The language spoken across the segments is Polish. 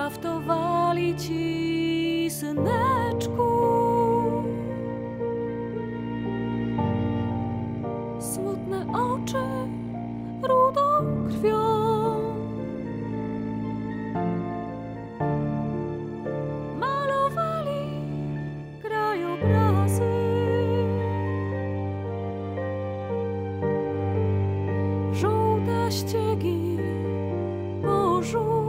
Zahaftowali ci, syneczku, smutne oczy rudą krwią. Malowali krajobrazy, żółte ściegi porzu.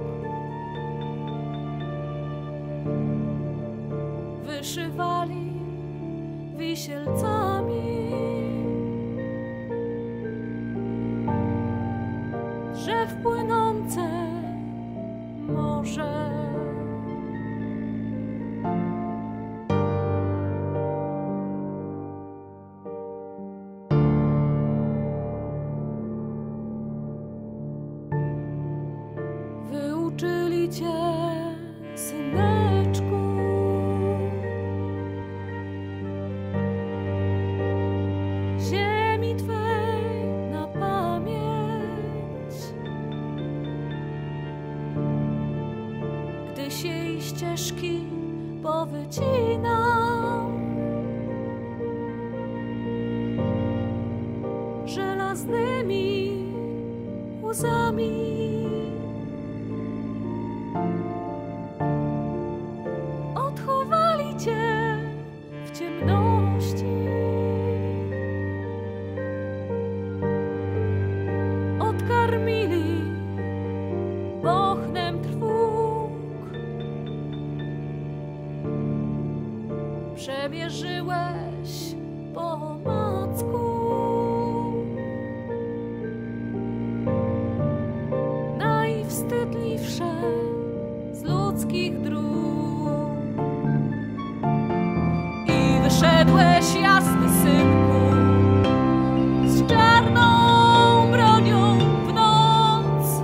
Wyszywali wisielcami drzew płynące morze. Wyuczyli cię, syneczku, ziemi twej na pamięć. Gdyś jej ścieżki powycinał, żelaznymi łzami. Odchowali cię w ciemności, odkarmili bochnem trwóg. Przemierzyłeś po omacku najwstydliwsze z ludzkich dróg. Wyszedłeś, jasny synku, z czarną bronią w noc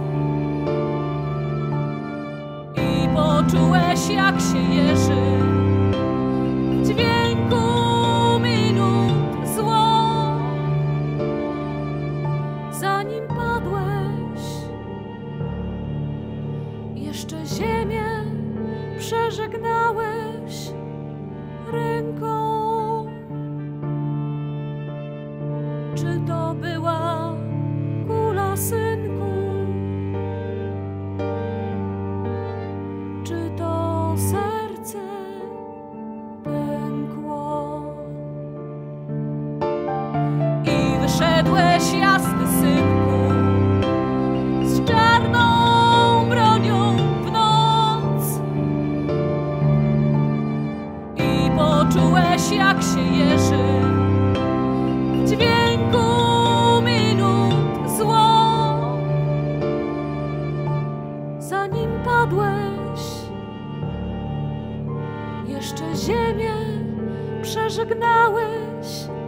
i poczułeś, jak się jeży w dźwięku minut zło. Zanim padłeś, jeszcze ziemię przeżegnałeś ręką. Czy to była kula, synku? Czy to serce pękło? I wyszedłeś, jasny synku, z czarną bronią w noc i poczułeś, jak się jeży w dźwięku minut zło. Zanim padłeś, jeszcze ziemię przeżegnałeś